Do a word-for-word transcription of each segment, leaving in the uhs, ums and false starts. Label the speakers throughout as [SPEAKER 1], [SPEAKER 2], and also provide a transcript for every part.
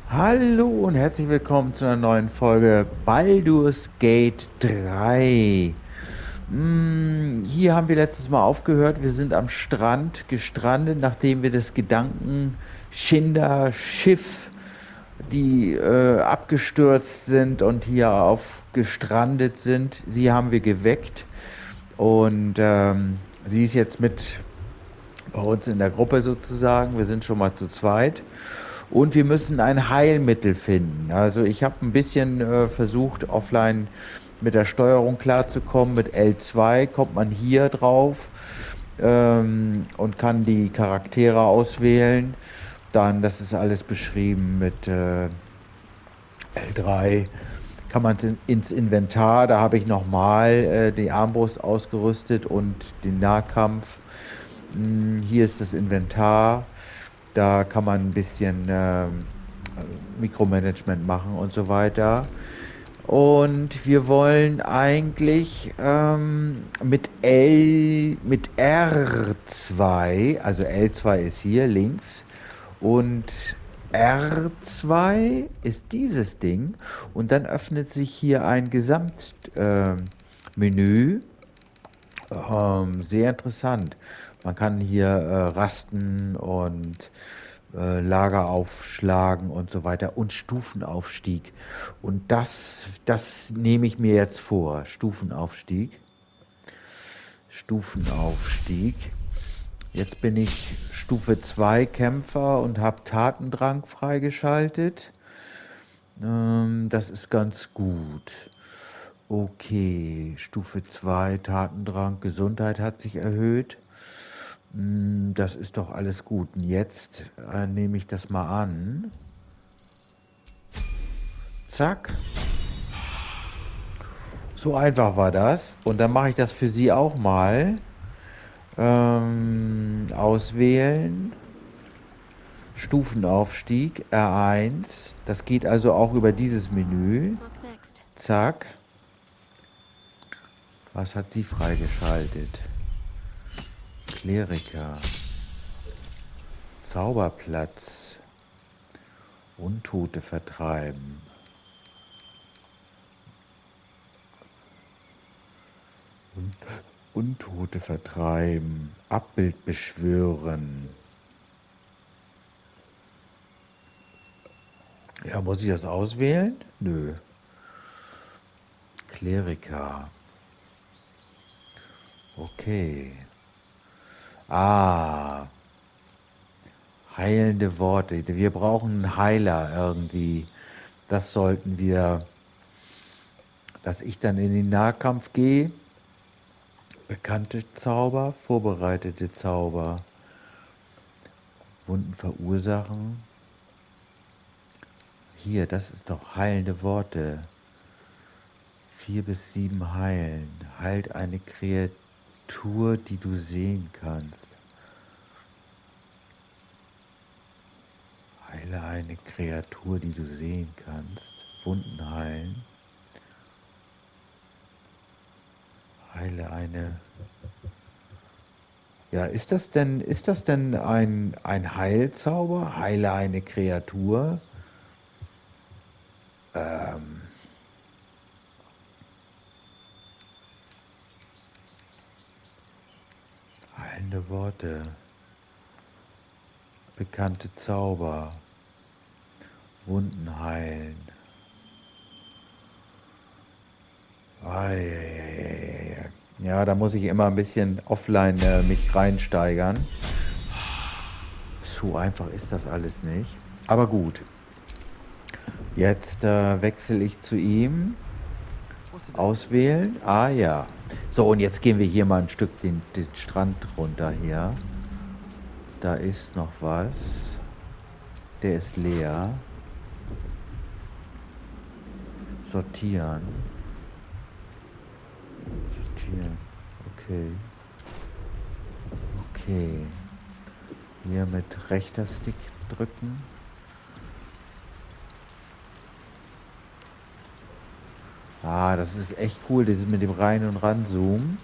[SPEAKER 1] Hallo und herzlich willkommen zu einer neuen Folge Baldur's Gate drei. Hm, hier haben wir letztes Mal aufgehört. Wir sind am Strand gestrandet, nachdem wir das Gedankenschinder-Schiff, die äh, abgestürzt sind und hier auf gestrandet sind, sie haben wir geweckt. Und ähm, sie ist jetzt mit bei uns in der Gruppe sozusagen. Wir sind schon mal zu zweit. Und wir müssen ein Heilmittel finden. Also ich habe ein bisschen äh, versucht, offline mit der Steuerung klarzukommen. Mit L zwei kommt man hier drauf ähm, und kann die Charaktere auswählen. Dann, das ist alles beschrieben mit äh, L drei. Kann man ins Inventar, da habe ich nochmal äh, die Armbrust ausgerüstet und den Nahkampf. Hm, hier ist das Inventar. Da kann man ein bisschen ähm, Mikromanagement machen und so weiter. Und wir wollen eigentlich ähm, mit L, mit R zwei, also L zwei ist hier links und R zwei ist dieses Ding und dann öffnet sich hier ein Gesamtmenü. Äh, Menü. Ähm, sehr interessant. Man kann hier äh, rasten und äh, Lager aufschlagen und so weiter und Stufenaufstieg. Und das, das nehme ich mir jetzt vor. Stufenaufstieg. Stufenaufstieg. Jetzt bin ich Stufe zwei Kämpfer und habe Tatendrang freigeschaltet. Ähm, das ist ganz gut. Okay, Stufe zwei Tatendrang, Gesundheit hat sich erhöht. Hm, das ist doch alles gut. Und jetzt äh, nehme ich das mal an. Zack. So einfach war das. Und dann mache ich das für Sie auch mal. Ähm, auswählen. Stufenaufstieg. R eins. Das geht also auch über dieses Menü.
[SPEAKER 2] What's next?
[SPEAKER 1] Zack. Was hat sie freigeschaltet? Kleriker. Zauberplatz. Untote vertreiben. Und Untote vertreiben. Abbild beschwören. Ja, muss ich das auswählen? Nö. Kleriker. Okay. Ah. Heilende Worte. Wir brauchen einen Heiler irgendwie. Das sollten wir, dass ich dann in den Nahkampf gehe. Bekannte Zauber, vorbereitete Zauber. Wunden verursachen. Hier, das ist doch heilende Worte. Vier bis sieben heilen. Heilt eine Kreatur, die du sehen kannst. Heile eine Kreatur, die du sehen kannst. Wunden heilen. Heile eine. Ja, ist das denn, ist das denn ein, ein Heilzauber? Heile eine Kreatur? Ähm, heilende Worte. Bekannte Zauber. Wunden heilen. Eieieiei. Ja, da muss ich immer ein bisschen offline äh, mich reinsteigern. So einfach ist das alles nicht. Aber gut. Jetzt äh, wechsle ich zu ihm.
[SPEAKER 2] What's it do?
[SPEAKER 1] Auswählen. Ah ja. So, und jetzt gehen wir hier mal ein Stück den, den Strand runter hier. Da ist noch was. Der ist leer. Sortieren. Sortieren. Okay. Okay. Hier mit rechter Stick drücken. Ah, das ist echt cool, das ist mit dem Rein- und Ranzoomen.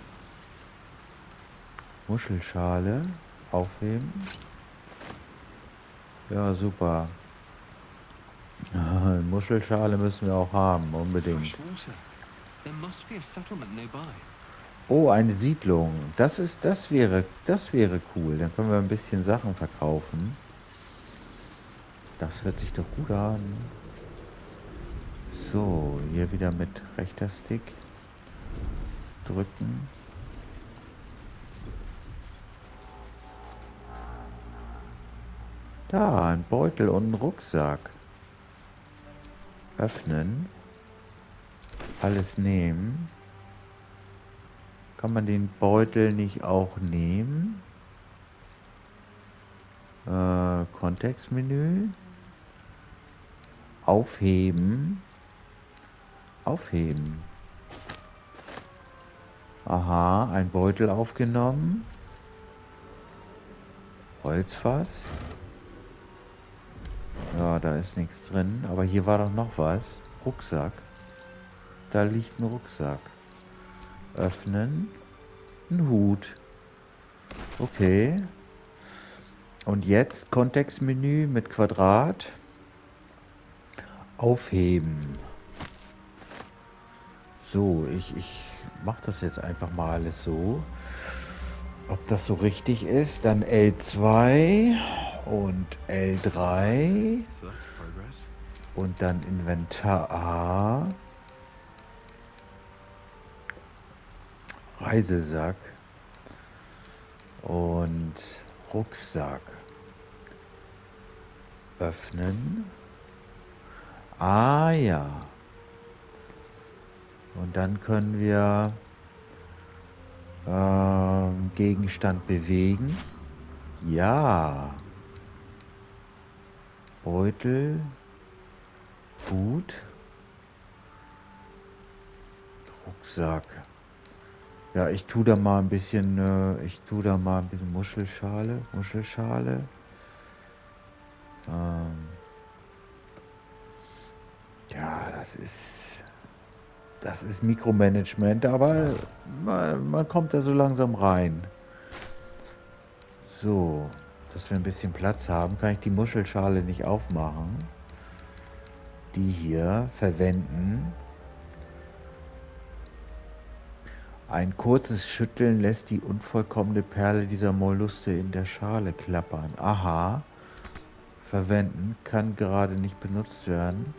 [SPEAKER 1] Muschelschale aufheben. Ja, super. Ah, Muschelschale müssen wir auch haben, unbedingt.
[SPEAKER 2] Fresh water. There must be a settlement nearby.
[SPEAKER 1] Oh, eine Siedlung. Das ist, das wäre, das wäre cool. Dann können wir ein bisschen Sachen verkaufen. Das hört sich doch gut an. So, hier wieder mit rechter Stick drücken. Da, ein Beutel und ein Rucksack. Öffnen. Alles nehmen. Kann man den Beutel nicht auch nehmen? Äh, Kontextmenü. Aufheben. Aufheben. Aha, ein Beutel aufgenommen. Holzfass. Ja, da ist nichts drin. Aber hier war doch noch was. Rucksack. Da liegt ein Rucksack. Öffnen. Ein Hut. Okay. Und jetzt Kontextmenü mit Quadrat. Aufheben. So, ich, ich mache das jetzt einfach mal alles so. Ob das so richtig ist, dann L zwei und L drei
[SPEAKER 2] So that's progress.
[SPEAKER 1] und dann Inventar A. Reisesack und Rucksack. Öffnen. Ah ja. Und dann können wir ähm, Gegenstand bewegen. Ja. Beutel. Hut. Rucksack. Ja, ich tue da mal ein bisschen, äh, ich tue da mal ein bisschen Muschelschale, Muschelschale. Ähm, ja, das ist, das ist Mikromanagement, aber man, man kommt da so langsam rein. So, dass wir ein bisschen Platz haben, kann ich die Muschelschale nicht aufmachen. Die hier verwenden. Ein kurzes Schütteln lässt die unvollkommene Perle dieser Molluste in der Schale klappern. Aha. Verwenden kann gerade nicht benutzt werden.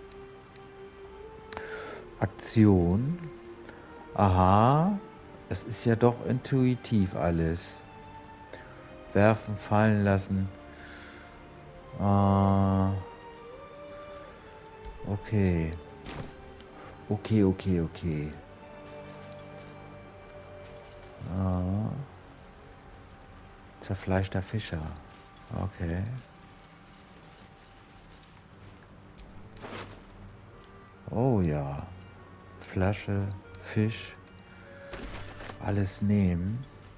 [SPEAKER 1] Aktion. Aha. Es ist ja doch intuitiv alles. Werfen, fallen lassen. Ah. Okay. Okay, okay, okay. Ah. Zerfleischter Fischer. Okay. Oh ja. Flasche, Fisch. Alles nehmen.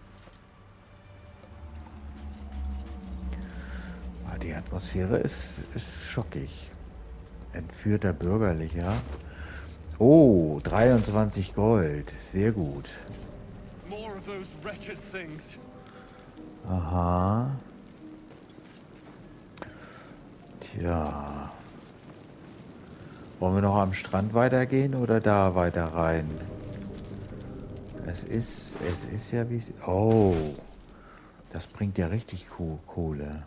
[SPEAKER 1] Ah, die Atmosphäre ist, ist schockig. Entführter Bürgerlicher. Oh, dreiundzwanzig Gold. Sehr gut.
[SPEAKER 2] More of those wretched things.
[SPEAKER 1] Aha. Tja. Wollen wir noch am Strand weitergehen oder da weiter rein? Es ist, es ist ja wie... Oh, das bringt ja richtig Kohle.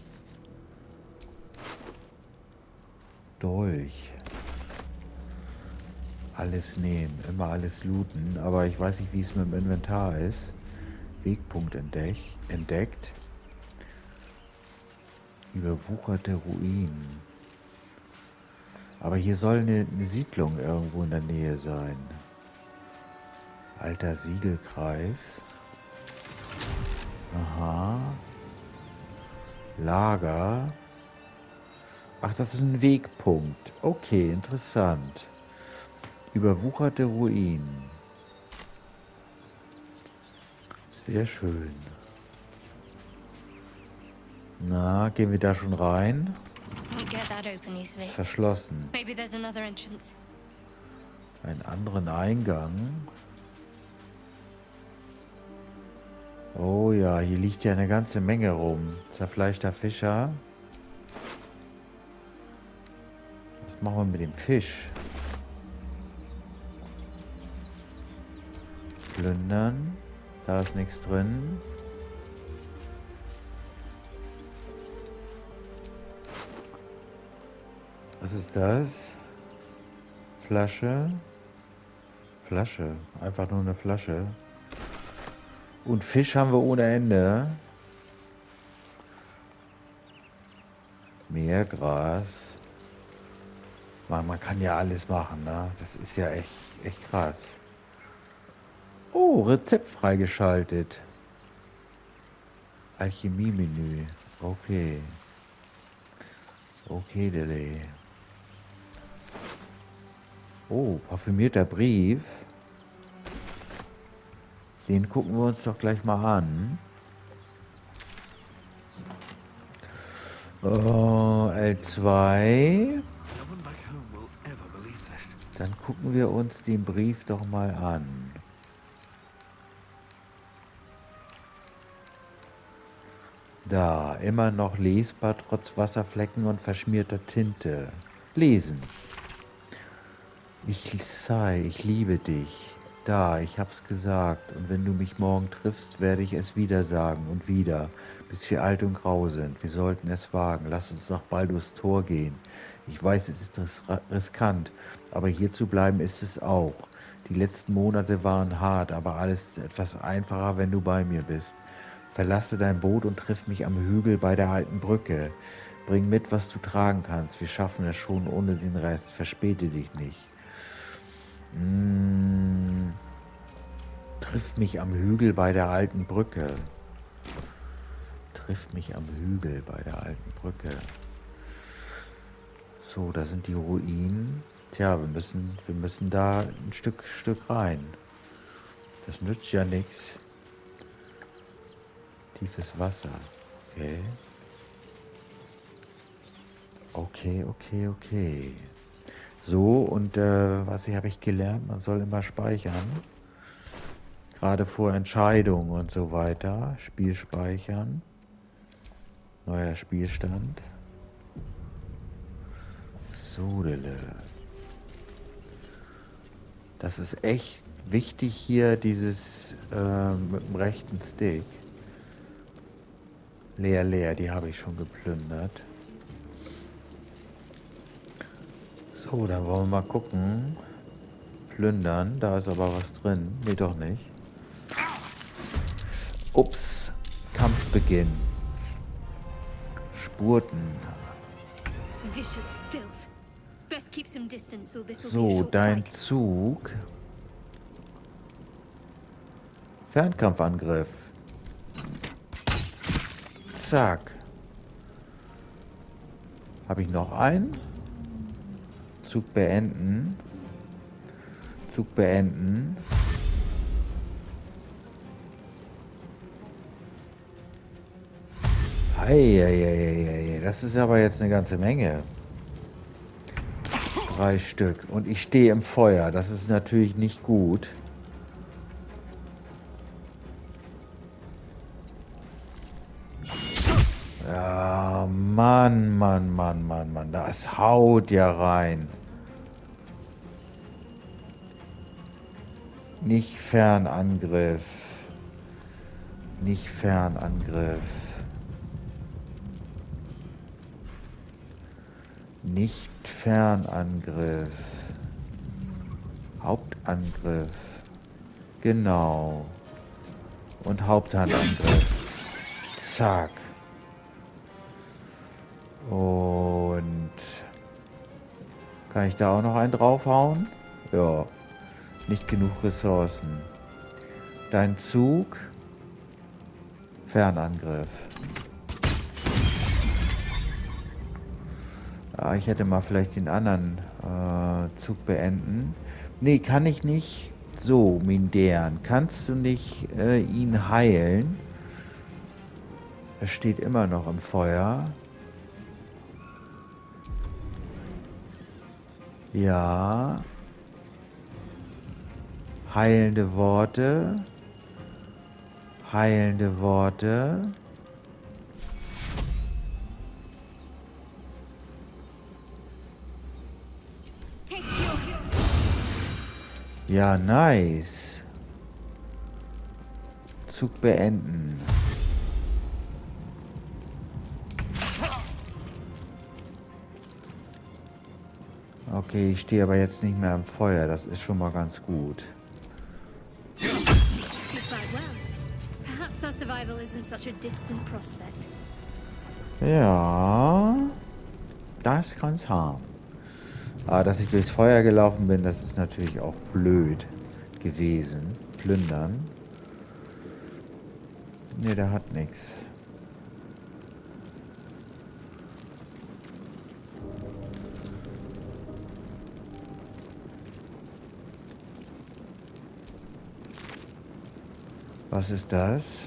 [SPEAKER 1] Dolch. Alles nehmen, immer alles looten, aber ich weiß nicht, wie es mit dem Inventar ist. Wegpunkt entdeckt. entdeckt. Überwucherte Ruinen. Aber hier soll eine, eine Siedlung irgendwo in der Nähe sein. Alter Siegelkreis. Aha. Lager. Ach, das ist ein Wegpunkt. Okay, interessant. Überwucherte Ruinen. Sehr schön. Na, gehen wir da schon rein?
[SPEAKER 3] Won't get that open easily.
[SPEAKER 1] Verschlossen.
[SPEAKER 3] Maybe there's another entrance.
[SPEAKER 1] Einen anderen Eingang. Oh ja, hier liegt ja eine ganze Menge rum. Zerfleischter Fischer. Was machen wir mit dem Fisch? Plündern. Da ist nichts drin. Was ist das? Flasche. Flasche. Einfach nur eine Flasche. Und Fisch haben wir ohne Ende. Meergras. Man, man kann ja alles machen, ne? Das ist ja echt, echt krass. Oh, Rezept freigeschaltet. Alchemie-Menü. Okay. Okay, Dele. Oh, parfümierter Brief. Den gucken wir uns doch gleich mal an. Oh, L zwei. Dann gucken wir uns den Brief doch mal an. Da, immer noch lesbar, trotz Wasserflecken und verschmierter Tinte. Lesen. Ich sei, ich liebe dich. Da, ich hab's gesagt. Und wenn du mich morgen triffst, werde ich es wieder sagen und wieder, bis wir alt und grau sind. Wir sollten es wagen. Lass uns nach Baldur's Tor gehen. Ich weiß, es ist ris riskant, aber hier zu bleiben ist es auch. Die letzten Monate waren hart, aber alles ist etwas einfacher, wenn du bei mir bist. Verlasse dein Boot und triff mich am Hügel bei der alten Brücke. Bring mit, was du tragen kannst. Wir schaffen es schon ohne den Rest. Verspäte dich nicht. Mmh. Triff mich am Hügel bei der alten Brücke. Triff mich am Hügel bei der alten Brücke. So, da sind die Ruinen. Tja, wir müssen, wir müssen da ein Stück, Stück rein. Das nützt ja nichts. Tiefes Wasser. Okay. Okay, okay, okay. So, und äh, was habe ich gelernt? Man soll immer speichern. Gerade vor Entscheidungen und so weiter. Spiel speichern. Neuer Spielstand. So, Dille. Das ist echt wichtig hier, dieses äh, mit dem rechten Stick. Leer, leer, die habe ich schon geplündert. So, dann wollen wir mal gucken. Plündern, da ist aber was drin. Nee, doch nicht. Ups, Kampfbeginn. Spurten. So, dein Zug. Fernkampfangriff. Zack. Habe ich noch einen? Zug beenden. Zug beenden. Eieieiei, das ist aber jetzt eine ganze Menge. Drei Stück. Und ich stehe im Feuer. Das ist natürlich nicht gut. Ja, Mann, Mann, Mann, Mann, Mann. Das haut ja rein. Nicht Fernangriff. Nicht Fernangriff. Nicht Fernangriff. Hauptangriff. Genau. Und Haupthandangriff. Zack. Und kann ich da auch noch einen draufhauen? Ja. Nicht genug Ressourcen. Dein Zug. Fernangriff. Ja, ich hätte mal vielleicht den anderen äh, Zug beenden. Nee, kann ich nicht. So, Mindern. Kannst du nicht äh, ihn heilen? Er steht immer noch im Feuer. Ja. Heilende Worte. Heilende Worte.
[SPEAKER 3] Take your
[SPEAKER 1] Ja, nice. Zug beenden. Okay, ich stehe aber jetzt nicht mehr am Feuer. Das ist schon mal ganz gut.
[SPEAKER 3] You fight well. Perhaps our survival isn't such a distant prospect.
[SPEAKER 1] Ja, das kann's haben. Aber dass ich durchs Feuer gelaufen bin, das ist natürlich auch blöd gewesen. Plündern. Ne, der hat nichts. Was ist das?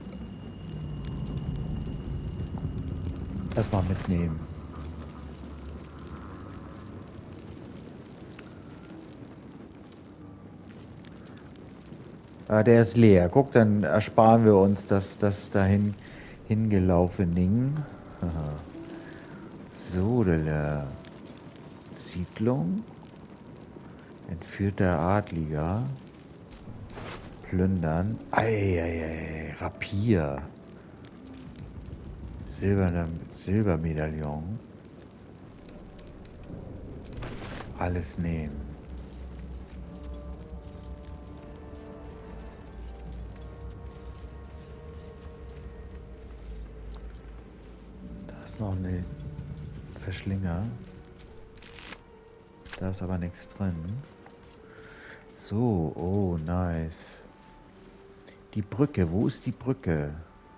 [SPEAKER 1] Erstmal mitnehmen. Ah, der ist leer. Guck, dann ersparen wir uns das, das dahin hingelaufening. So, der Siedlung. Entführter Adliger. Plündern. Eieiei, Rapier. Silberner Silbermedaillon. Alles nehmen. Da ist noch ein Verschlinger. Da ist aber nichts drin. So, oh, nice. Die Brücke, wo ist die Brücke?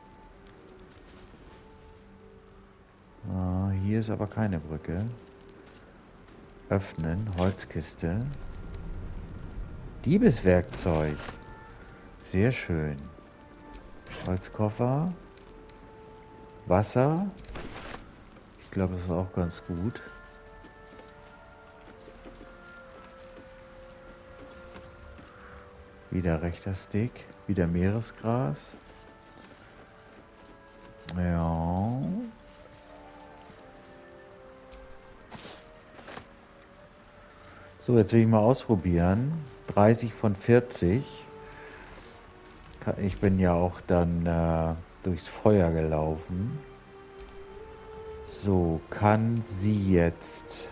[SPEAKER 1] Ah, hier ist aber keine Brücke. Öffnen, Holzkiste. Diebeswerkzeug. Sehr schön. Holzkoffer. Wasser. Ich glaube, das ist auch ganz gut. Wieder rechter Stick. Wieder Meeresgras. Ja. So, jetzt will ich mal ausprobieren. dreißig von vierzig. Ich bin ja auch dann äh, durchs Feuer gelaufen. So, kann sie jetzt...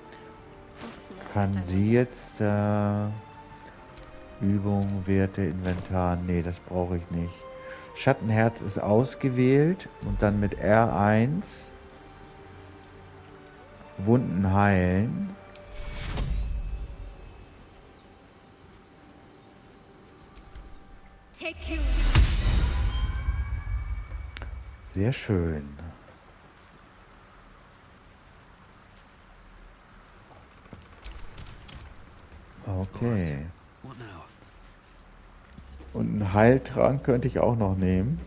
[SPEAKER 1] Kann sie jetzt... Äh, Übung, Werte, Inventar. Nee, das brauche ich nicht. Schattenherz ist ausgewählt. Und dann mit R eins. Wunden heilen. Sehr schön. Okay. Und einen Heiltrank könnte ich auch noch nehmen.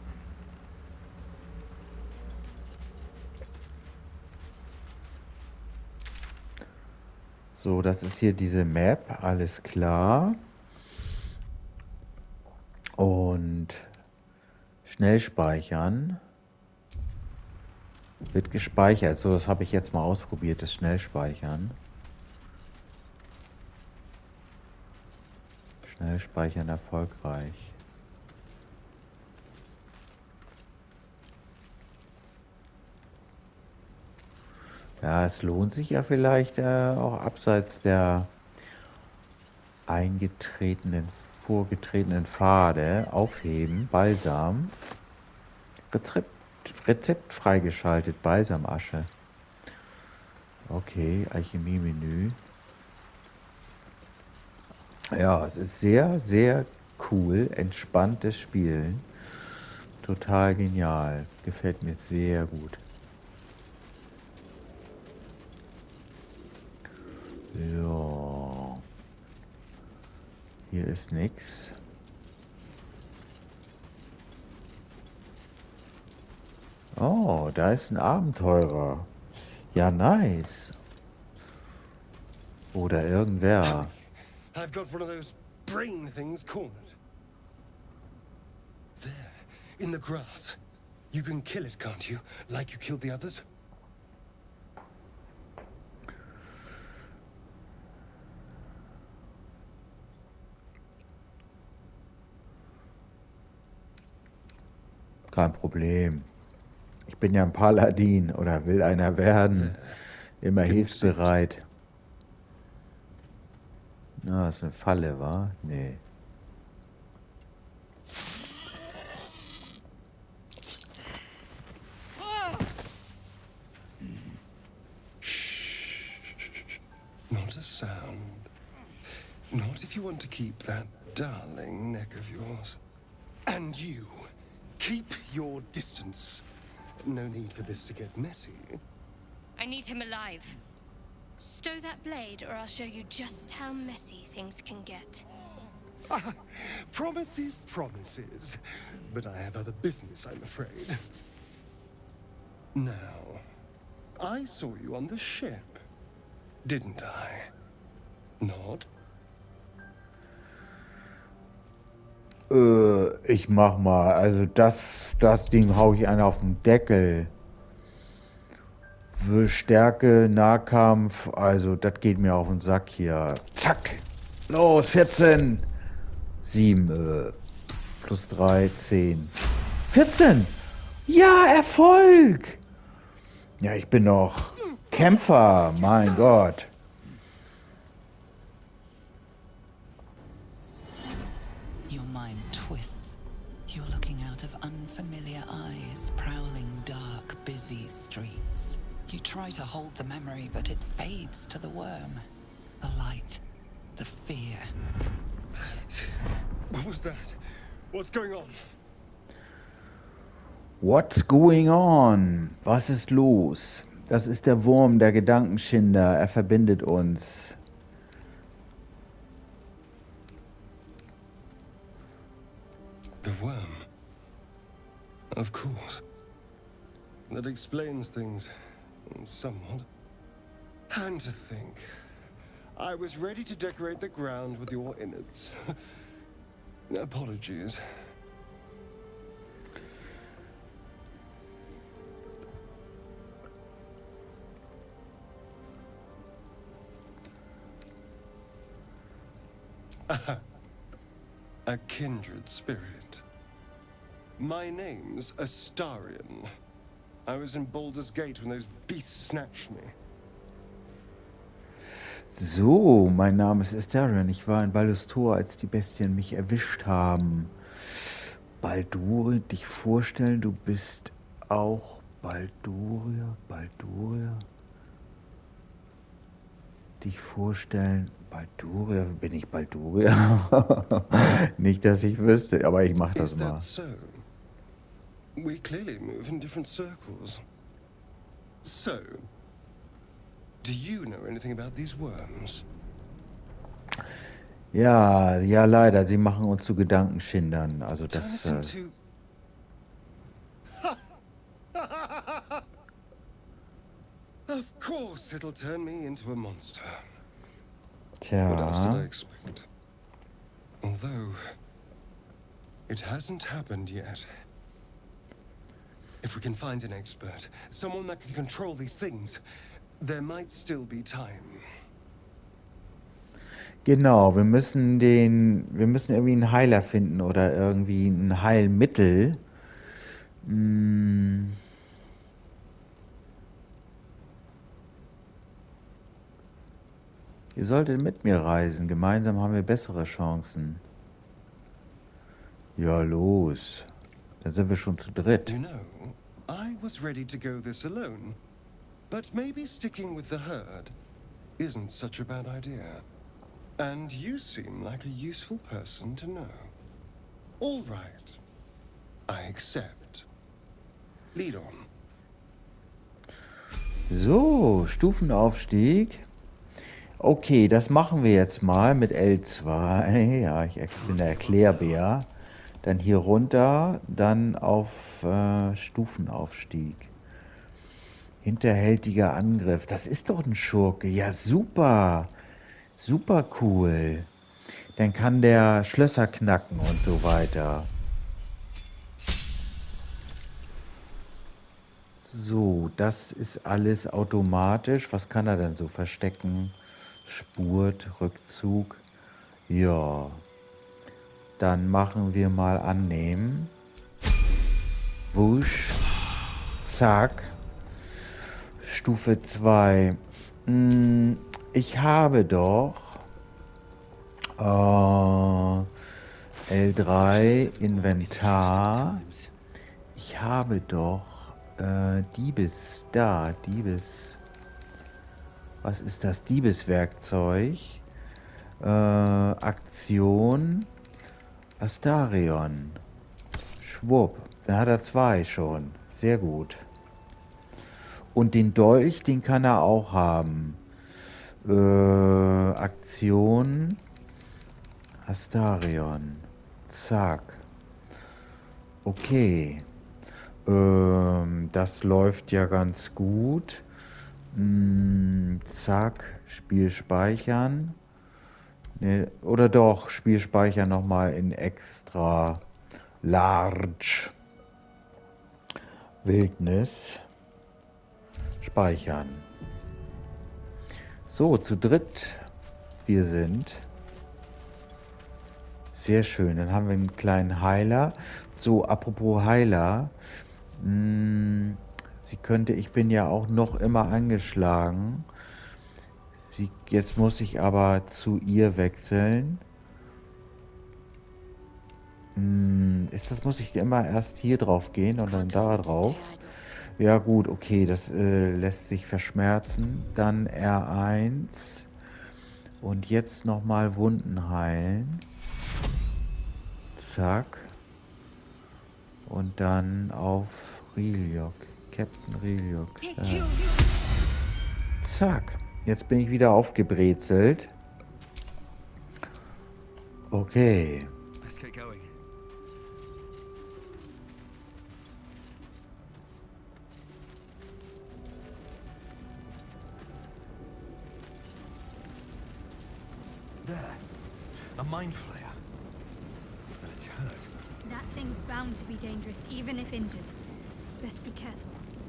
[SPEAKER 1] So, das ist hier diese Map, alles klar. Und schnell speichern. Wird gespeichert. So, das habe ich jetzt mal ausprobiert, das Schnellspeichern. Schnell speichern erfolgreich. Ja, es lohnt sich ja vielleicht äh, auch abseits der eingetretenen, vorgetretenen Pfade aufheben. Balsam. Rezept, Rezept freigeschaltet. Balsamasche. Okay, Alchemie-Menü. Ja, es ist sehr, sehr cool, entspanntes Spielen. Total genial. Gefällt mir sehr gut. Ja. Hier ist nichts. Oh, da ist ein Abenteurer. Ja, nice. Oder irgendwer.
[SPEAKER 4] I've got one of those brain things cornered. There, in the grass. You can kill it, can't you? Like you killed the others?
[SPEAKER 1] Kein Problem. Ich bin ja ein Paladin oder will einer werden. Immer hilfsbereit. Na, ist eine Falle, wa? Nee.
[SPEAKER 4] Not a sound. Not if you want to keep that darling neck of yours. And you, keep your distance. No need for this to get messy.
[SPEAKER 3] I need him alive. Stow that blade, or I'll show you just how messy things can get.
[SPEAKER 4] Ah, promises, promises. But I have other business, I'm afraid. Now, I saw you on the ship, didn't I? Not?
[SPEAKER 1] Äh, ich mach mal. Also das, das Ding hau ich einen auf den Deckel. Für Stärke, Nahkampf, also das geht mir auf den Sack hier. Zack. Los, vierzehn. sieben, äh, plus drei, zehn. vierzehn. Ja, Erfolg. Ja, ich bin noch Kämpfer, mein Gott.
[SPEAKER 5] Your mind twists. You're looking out of unfamiliar eyes, prowling dark, busy streets. You try to hold the memory, but it fades to the worm. The light, the fear.
[SPEAKER 4] What was that? What's going on?
[SPEAKER 1] What's going on? Was ist los? Das ist der Wurm, der Gedankenschinder. Er verbindet uns.
[SPEAKER 4] The worm. Of course. That explains things somewhat. And to think, I was ready to decorate the ground with your innards. Apologies. A kindred spirit. My name's Astarion. I was in Baldur's Gate when those beasts snatched me.
[SPEAKER 1] So, mein Name ist Astarion. Ich war in Baldur's Tor, als die Bestien mich erwischt haben. Baldur, dich vorstellen, du bist auch Balduria, Balduria. Dich vorstellen, Balduria, bin ich Balduria? Nicht, dass ich wüsste, aber ich mach das
[SPEAKER 4] Is
[SPEAKER 1] mal.
[SPEAKER 4] that so? We clearly move in different circles. So, do you know anything about these worms?
[SPEAKER 1] Ja, ja, leider, sie machen uns zu Gedankenschindern. Also
[SPEAKER 4] Turn
[SPEAKER 1] das.
[SPEAKER 4] us
[SPEAKER 1] Äh,
[SPEAKER 4] into... Of course it'll turn me into a monster. What else did I
[SPEAKER 1] tja.
[SPEAKER 4] expect? Although, it hasn't happened yet. If we can find an expert, someone that can control these things, there might still be time.
[SPEAKER 1] Genau, wir müssen den, wir müssen irgendwie einen Heiler finden oder irgendwie ein Heilmittel. Hm. Ihr solltet mit mir reisen. Gemeinsam haben wir bessere Chancen. Ja, los. Dann sind wir schon zu dritt.
[SPEAKER 4] You know, I was ready to go this alone, but maybe sticking with the herd isn't such a bad idea. And you seem like a useful person to know. All right. I accept. Lead on.
[SPEAKER 1] So, Stufenaufstieg. Okay, das machen wir jetzt mal mit L zwei. Ja, ich bin der Erklärbär. Dann hier runter, dann auf äh, Stufenaufstieg. Hinterhältiger Angriff. Das ist doch ein Schurke. Ja, super. Super cool. Dann kann der Schlösser knacken und so weiter. So, das ist alles automatisch. Was kann er denn so verstecken? Spurt, Rückzug. Ja. Dann machen wir mal annehmen. Wusch. Zack. Stufe zwei. Hm, ich habe doch äh, L drei Inventar. Ich habe doch äh, Diebes da. Diebes. Was ist das? Diebeswerkzeug. Äh, Aktion. Astarion. Schwupp. Da hat er zwei schon. Sehr gut. Und den Dolch, den kann er auch haben. Äh, Aktion. Astarion. Zack. Okay. Ähm, das läuft ja ganz gut. Hm, zack. Spiel speichern. Ne, oder doch, Spiel speichern nochmal in extra large. Wildnis. Speichern. So, zu dritt. Wir sind. Sehr schön. Dann haben wir einen kleinen Heiler. So, apropos Heiler. Mh, sie könnte, ich bin ja auch noch immer angeschlagen. Sie, jetzt muss ich aber zu ihr wechseln. Mh, ist das, muss ich immer erst hier drauf gehen und dann da drauf? Ja gut, okay, das äh, lässt sich verschmerzen. Dann R eins. Und jetzt nochmal Wunden heilen. Zack. Und dann auf Riliok. Captain Riliok. Äh. Zack. Jetzt bin ich wieder aufgebrezelt. Okay.
[SPEAKER 2] Let's get going. There. A mind flayer. Well, it's hurt.
[SPEAKER 3] That thing's bound to be dangerous, even if injured. Best be careful.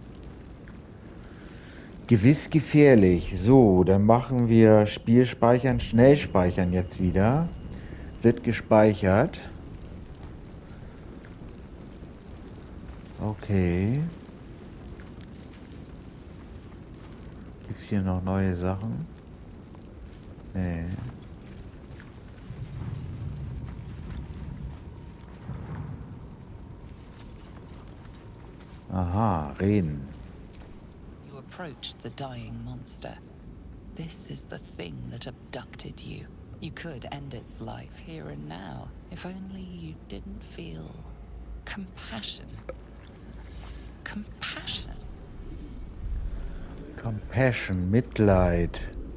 [SPEAKER 1] Gewiss gefährlich. So, dann machen wir Spiel speichern, schnell speichern jetzt wieder. Wird gespeichert. Okay. Gibt's hier noch neue Sachen? Nee. Aha, reden.
[SPEAKER 5] You approach the dying monster. This is the thing that abducted you. You could end its life here and now, if only you didn't feel compassion. Compassion.
[SPEAKER 1] Compassion, Mitleid.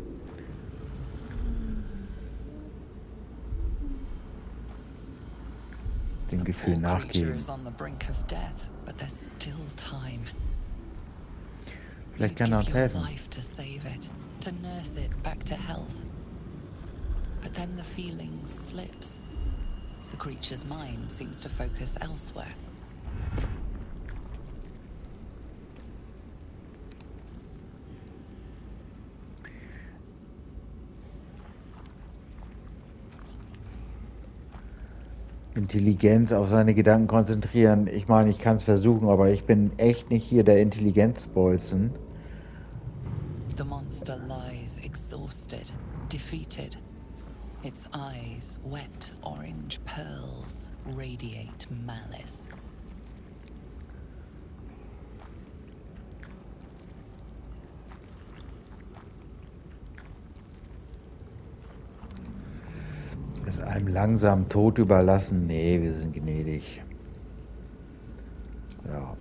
[SPEAKER 1] Dem
[SPEAKER 5] The
[SPEAKER 1] Gefühl
[SPEAKER 5] poor creature
[SPEAKER 1] nachgeben.
[SPEAKER 5] is on the brink of death, but there's still time.
[SPEAKER 1] Vielleicht
[SPEAKER 5] You'd
[SPEAKER 1] kann er
[SPEAKER 5] give
[SPEAKER 1] uns
[SPEAKER 5] your
[SPEAKER 1] helfen.
[SPEAKER 5] life to save it, to nurse it back to health. But then the feeling slips. The creature's mind seems to focus elsewhere.
[SPEAKER 1] Intelligenz, auf seine Gedanken konzentrieren. Ich meine, ich kann es versuchen, aber ich bin echt nicht hier der Intelligenzbolzen.
[SPEAKER 5] The monster lies exhausted, defeated. Its eyes, wet orange pearls, radiate malice.
[SPEAKER 1] Ist einem langsam Tod überlassen? Nee, wir sind gnädig. Ja.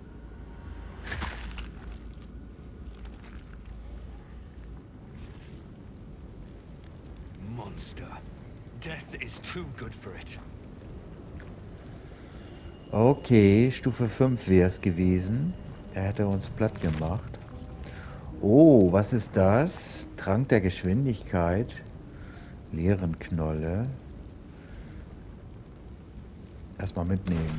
[SPEAKER 2] Monster. Death is too good for it.
[SPEAKER 1] Okay, Stufe fünf wäre es gewesen. Er hätte uns platt gemacht. Oh, was ist das? Trank der Geschwindigkeit. Leeren Knolle. Erstmal mitnehmen.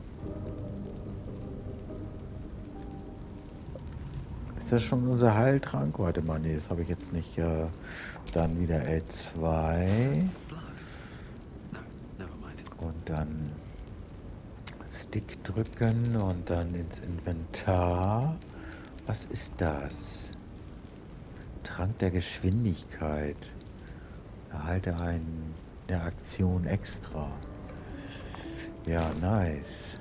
[SPEAKER 1] Ist das schon unser Heiltrank? Warte mal, nee, das habe ich jetzt nicht. Äh, dann wieder L zwei.
[SPEAKER 2] Blood? No, never mind.
[SPEAKER 1] Und dann Stick drücken und dann ins Inventar. Was ist das? Trank der Geschwindigkeit. Erhalte eine Aktion extra. Ja, nice.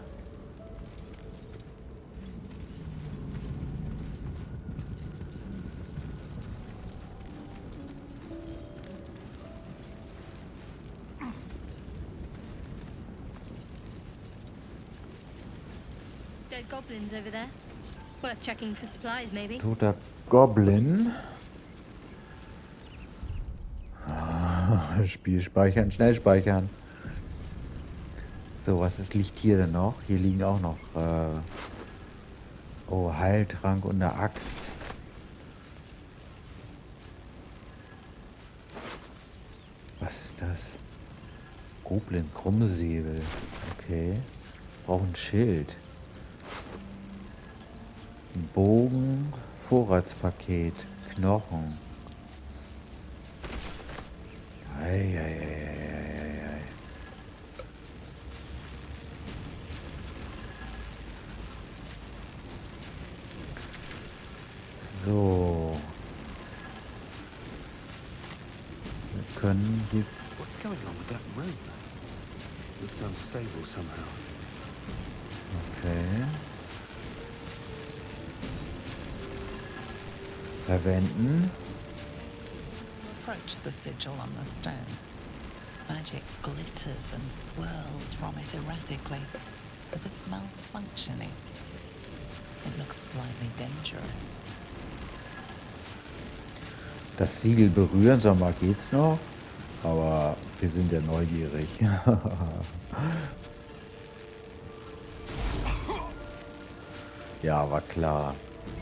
[SPEAKER 3] Dead goblins over there. Worth checking for supplies, maybe.
[SPEAKER 1] Toter Goblin. Ah, Spiel speichern, schnell speichern. So, was ist, liegt hier denn noch? Hier liegen auch noch äh oh, Heiltrank und eine Axt. Was ist das? Goblin Krummsäbel. Okay. Braucht ein Schild. Ein Bogen, Vorratspaket, Knochen. Eieieiei. So. Wir können hier.
[SPEAKER 2] What's going on with that rope? Looks unstable somehow.
[SPEAKER 1] Okay. Verwenden.
[SPEAKER 5] Approach the sigil on the stone. Magic glitters and swirls from it erratically, as if malfunctioning. It looks slightly dangerous.
[SPEAKER 1] Das Siegel berühren, sag mal, geht's noch? Aber wir sind ja neugierig. Ja, war klar.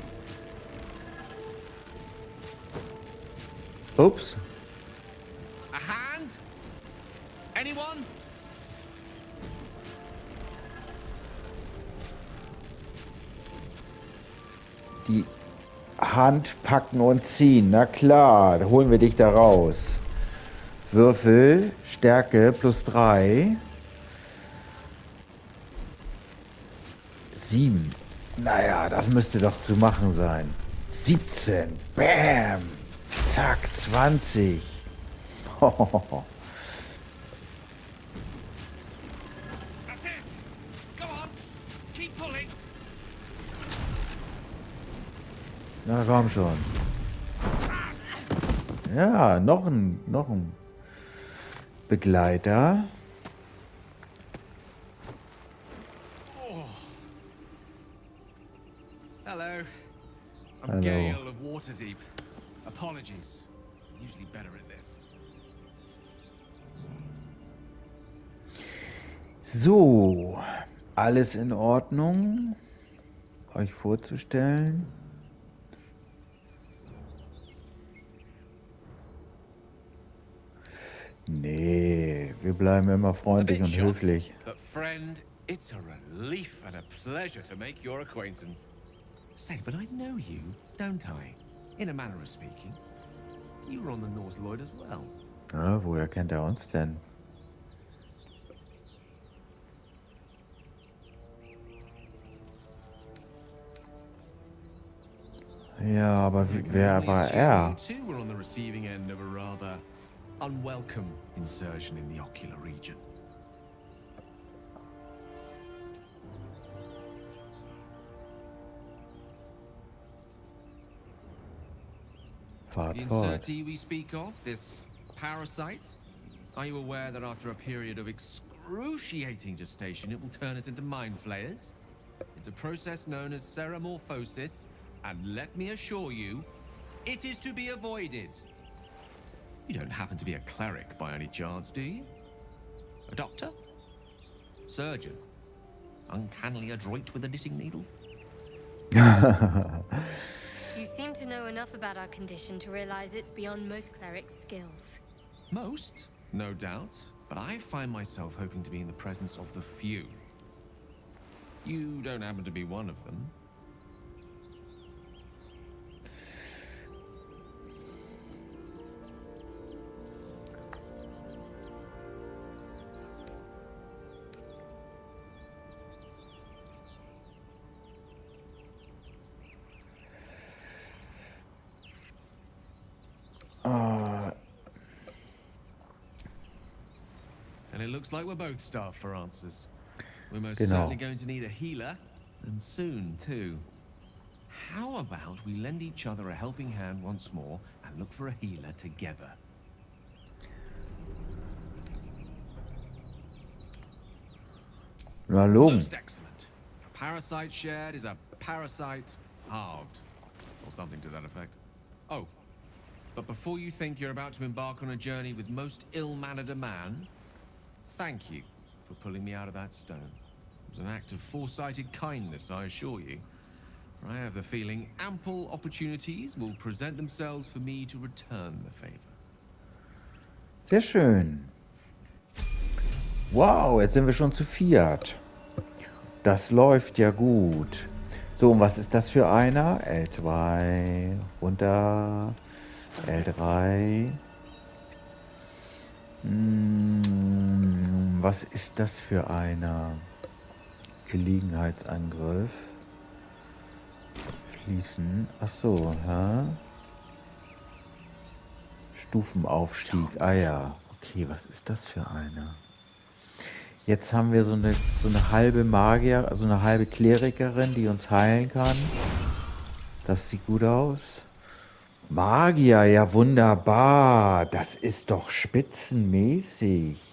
[SPEAKER 1] Ups.
[SPEAKER 2] A hand? Anyone?
[SPEAKER 1] Die Hand packen und ziehen. Na klar, da holen wir dich da raus. Würfel, Stärke plus drei. Sieben. Naja, das müsste doch zu machen sein. siebzehn. Bam. Zack, zwanzig. Hohoho.
[SPEAKER 2] That's it. Go on. Keep pulling.
[SPEAKER 1] Na komm schon. Ja, noch ein, noch ein Begleiter.
[SPEAKER 2] Hello. I'm
[SPEAKER 1] Hello.
[SPEAKER 2] Gale of Waterdeep. Apologies. I'm usually better at this.
[SPEAKER 1] So, alles in Ordnung, euch vorzustellen. Nee, wir bleiben immer freundlich und höflich.
[SPEAKER 2] But friend, it's a relief and a pleasure to make your acquaintance. Say, but I know you, don't I? In a manner of speaking. You were on the North Lloyd as well.
[SPEAKER 1] Ja, woher kennt er uns denn? Ja, aber
[SPEAKER 2] I
[SPEAKER 1] wie-
[SPEAKER 2] can
[SPEAKER 1] wer
[SPEAKER 2] only
[SPEAKER 1] war
[SPEAKER 2] assume
[SPEAKER 1] er?
[SPEAKER 2] You too were on the receiving end of a rather unwelcome insertion in the ocular region.
[SPEAKER 1] Fahrt
[SPEAKER 2] The
[SPEAKER 1] fort.
[SPEAKER 2] insertee we speak of, this parasite, are you aware that after a period of excruciating gestation, it will turn us into mind flayers? It's a process known as ceramorphosis, and let me assure you, it is to be avoided. You don't happen to be a cleric by any chance, do you? A doctor? Surgeon? Uncannily adroit with a knitting needle?
[SPEAKER 3] You seem to know enough about our condition to realize it's beyond most clerics' skills.
[SPEAKER 2] Most, no doubt, but I find myself hoping to be in the presence of the few. You don't happen to be one of them. And it looks like we're both starved for answers. We're most
[SPEAKER 1] Genau.
[SPEAKER 2] certainly going to need a healer, and soon too. How about we lend each other a helping hand once more and look for a healer together?
[SPEAKER 1] Na, Logen.
[SPEAKER 2] Most excellent. A parasite shared is a parasite halved. Or something to that effect. Oh, but before you think you're about to embark on a journey with most ill-mannered a man, thank you for pulling me out of that stone. It was an act of foresighted kindness, I assure you. For I have the feeling ample opportunities will present themselves for me to return the favor.
[SPEAKER 1] Sehr schön. Wow, jetzt sind wir schon zu viert. Das läuft ja gut. So, und was ist das für einer? L zwei, runter, L drei. Hm, was ist das für einer? Gelegenheitsangriff. Schließen. Ach so, hä? Stufenaufstieg. Ah ja. Okay, was ist das für einer? Jetzt haben wir so eine, so eine halbe Magier, also eine halbe Klerikerin, die uns heilen kann. Das sieht gut aus. Magier, ja wunderbar. Das ist doch spitzenmäßig.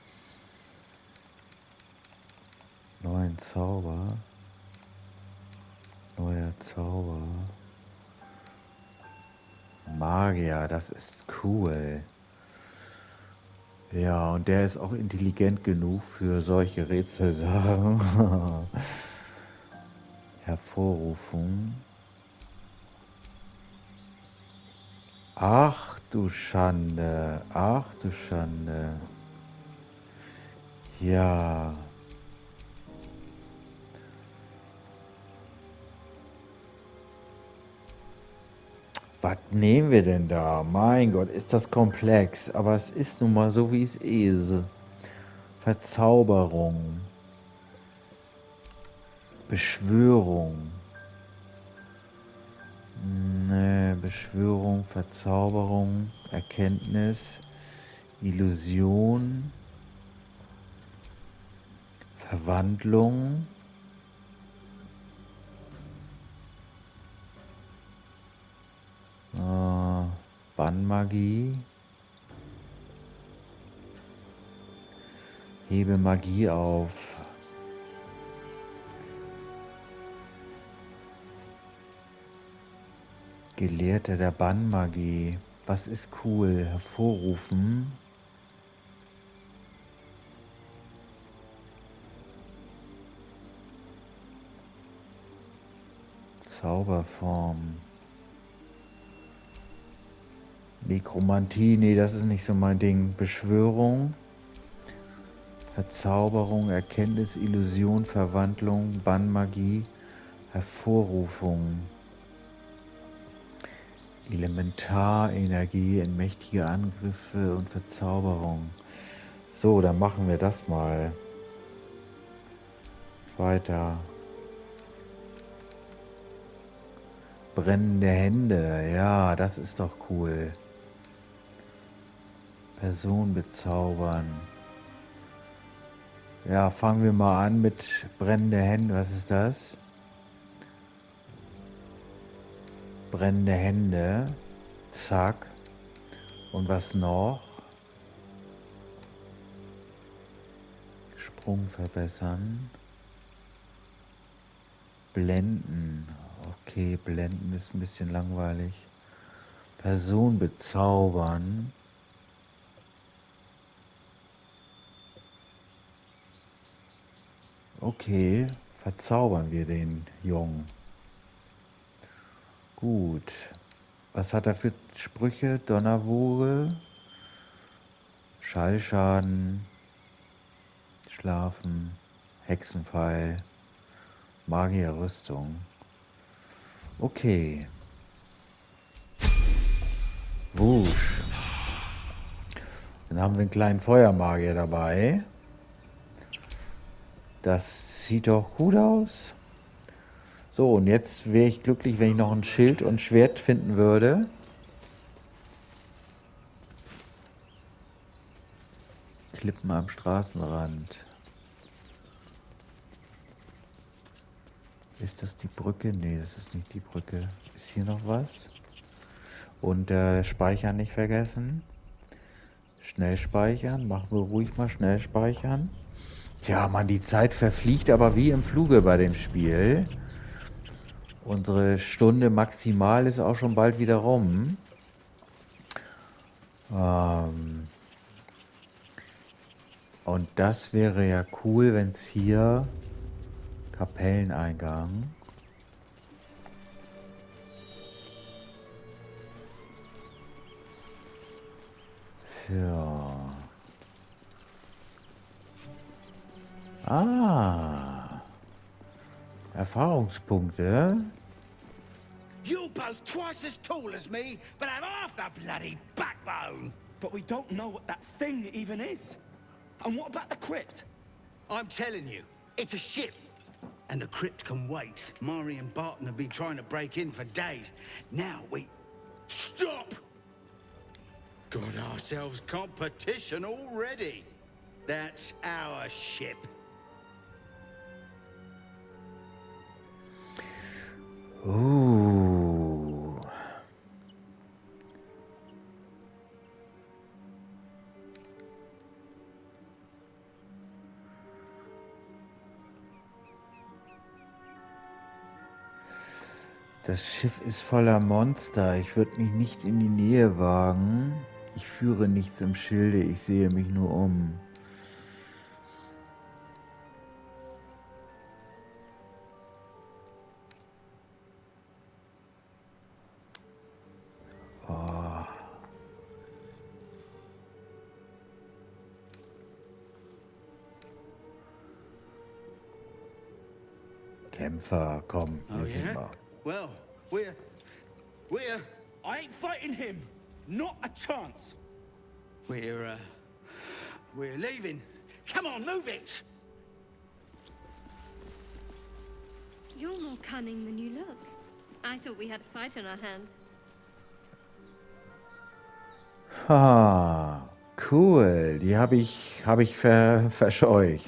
[SPEAKER 1] Neuen Zauber. Neuer Zauber. Magier, das ist cool. Ja, und der ist auch intelligent genug für solche Rätselsachen. Hervorrufung. Ach du Schande, ach du Schande. Ja. Was nehmen wir denn da? Mein Gott, ist das komplex. Aber es ist nun mal so, wie es ist. Verzauberung. Beschwörung. Ne, Beschwörung, Verzauberung, Erkenntnis, Illusion, Verwandlung. Äh, Bannmagie. Hebe Magie auf. Gelehrter der Bannmagie. Was ist cool? Hervorrufen. Zauberform. Nekromantie, nee, das ist nicht so mein Ding. Beschwörung. Verzauberung, Erkenntnis, Illusion, Verwandlung, Bannmagie, Hervorrufung. Elementarenergie in mächtige Angriffe und Verzauberung. So, dann machen wir das mal. Weiter. Brennende Hände. Ja, das ist doch cool. Person bezaubern. Ja, fangen wir mal an mit brennende Hände. Was ist das? Brennende Hände. Zack. Und was noch? Sprung verbessern. Blenden. Okay, blenden ist ein bisschen langweilig. Person bezaubern. Okay, verzaubern wir den Jungen. Gut. Was hat er für Sprüche? Donnerwoge, Schallschaden, Schlafen, Hexenpfeil, Magierrüstung. Okay. Wusch. Dann haben wir einen kleinen Feuermagier dabei. Das sieht doch gut aus. So, und jetzt wäre ich glücklich, wenn ich noch ein Schild und Schwert finden würde. Klippen am Straßenrand. Ist das die Brücke? Nee, das ist nicht die Brücke. Ist hier noch was? Und äh, Speichern nicht vergessen. Schnell speichern. Machen wir ruhig mal schnell speichern. Tja, Mann, die Zeit verfliegt aber wie im Fluge bei dem Spiel. Unsere Stunde maximal ist auch schon bald wieder rum. Ähm Und das wäre ja cool, wenn es hier Kapelleneingang. Ja. Ah. Erfahrungspunkte.
[SPEAKER 6] You're both twice as tall as me, but have half the bloody backbone.
[SPEAKER 7] But we don't know what that thing even is. And what about the crypt?
[SPEAKER 6] I'm telling you, it's a ship. And the crypt can wait. Mari and Barton have been trying to break in for days. Now we... Stop! Got ourselves competition already. That's our ship.
[SPEAKER 1] Uh. Das Schiff ist voller Monster. Ich würde mich nicht in die Nähe wagen. Ich führe nichts im Schilde. Ich sehe mich nur um. Oh. Kämpfer, komm,
[SPEAKER 6] Oh,
[SPEAKER 1] jetzt sind
[SPEAKER 6] yeah?
[SPEAKER 1] wir.
[SPEAKER 6] Well, we're... We're...
[SPEAKER 7] I ain't fighting him. Not a chance.
[SPEAKER 6] We're, uh... We're leaving. Come on, move it!
[SPEAKER 3] You're more cunning than you look. I thought we had a fight on our hands.
[SPEAKER 1] Ha, cool. Die habe ich, habe ich ver, verscheucht.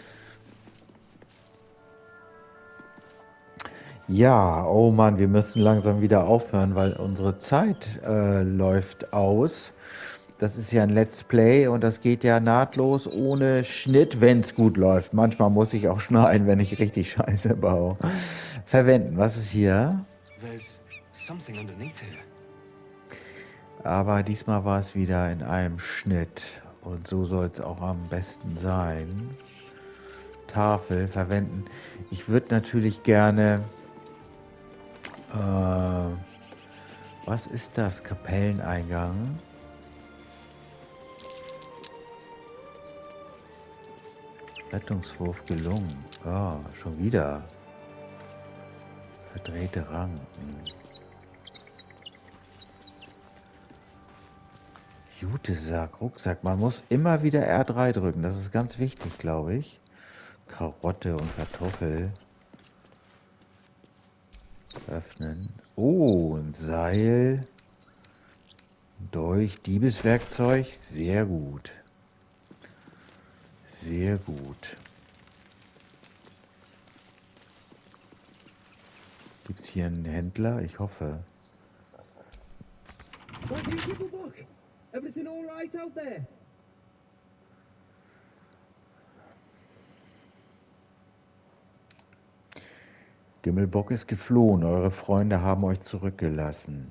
[SPEAKER 1] Ja, oh Mann, wir müssen langsam wieder aufhören, weil unsere Zeit äh, läuft aus. Das ist ja ein Let's Play und das geht ja nahtlos ohne Schnitt, wenn es gut läuft. Manchmal muss ich auch schneiden, wenn ich richtig Scheiße baue. Verwenden, was ist hier?
[SPEAKER 7] There's something underneath here.
[SPEAKER 1] Aber diesmal war es wieder in einem Schnitt und so soll es auch am besten sein. Tafel verwenden. Ich würde natürlich gerne... Äh, was ist das? Kapelleneingang? Rettungswurf gelungen. Ah, schon wieder. Verdrehte Rang. Hm. Jutesack, Rucksack. Man muss immer wieder R drei drücken. Das ist ganz wichtig, glaube ich. Karotte und Kartoffel. Öffnen. Oh, ein Seil. Dolch, Diebeswerkzeug. Sehr gut. Sehr gut. Gibt es hier einen Händler? Ich hoffe.
[SPEAKER 8] What do you give a book? Everything all right out there?
[SPEAKER 1] Gimmelbock ist geflohen. Eure Freunde haben euch zurückgelassen.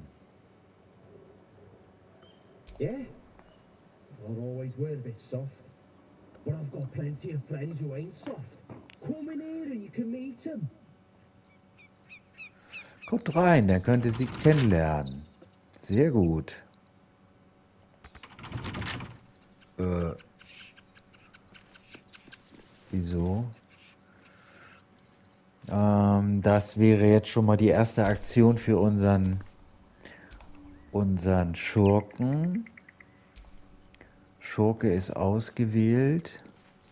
[SPEAKER 8] Yeah. Not always were a bit soft. But I've got plenty of friends who ain't soft. Come in here and you can meet them.
[SPEAKER 1] Kommt rein, dann könnt ihr sie kennenlernen. Sehr gut. Äh. Wieso? Ähm, das wäre jetzt schon mal die erste Aktion für unseren, unseren Schurken. Schurke ist ausgewählt.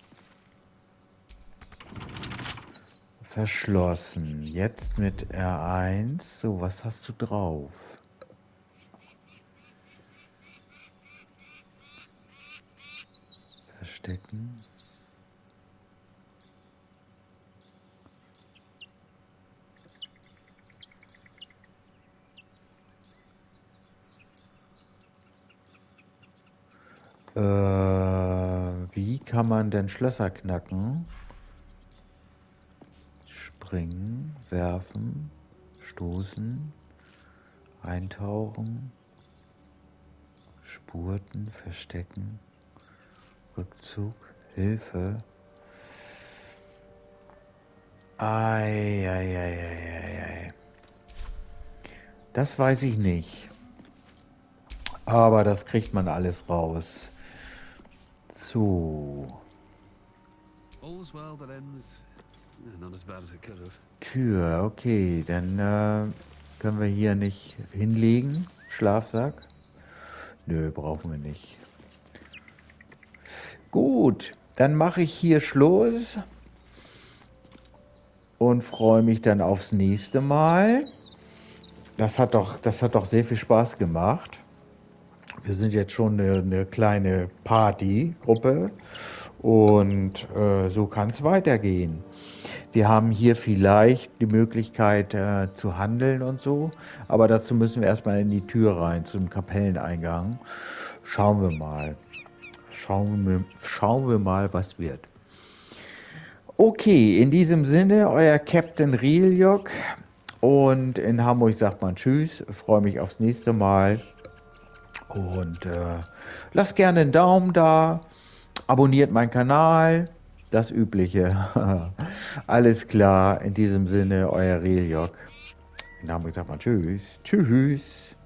[SPEAKER 1] Verschlossen. Jetzt mit R eins. So, was hast du drauf? verstecken. Äh, wie kann man denn Schlösser knacken? Springen, werfen, stoßen, eintauchen, spurten, verstecken, Rückzug, Hilfe. Ei, ei, ei, ei, ei. Das weiß ich nicht. Aber das kriegt man alles raus. So.
[SPEAKER 9] All's well that ends not as bad as it could have.
[SPEAKER 1] Tür, okay, dann äh, können wir hier nicht hinlegen. Schlafsack. Nö, brauchen wir nicht. Gut, dann mache ich hier Schluss und freue mich dann aufs nächste Mal. Das hat doch, das hat doch sehr viel Spaß gemacht. Wir sind jetzt schon eine, eine kleine Partygruppe und äh, so kann es weitergehen. Wir haben hier vielleicht die Möglichkeit äh, zu handeln und so, aber dazu müssen wir erstmal in die Tür rein, zum Kapelleneingang. Schauen wir mal. Schauen wir, schauen wir mal, was wird. Okay, in diesem Sinne, euer Captain Riljok. Und in Hamburg sagt man Tschüss, freue mich aufs nächste Mal. Und äh, lasst gerne einen Daumen da, abonniert meinen Kanal, das Übliche. Alles klar, in diesem Sinne, euer Riljok. In Hamburg sagt man Tschüss. Tschüss.